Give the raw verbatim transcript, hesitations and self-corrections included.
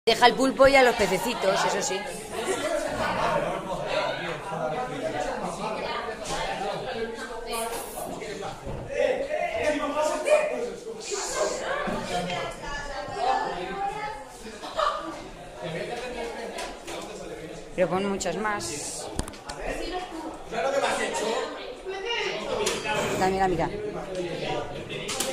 Deja el pulpo y a los pececitos, eso sí. Pero pon muchos más. Mira, mira, mira.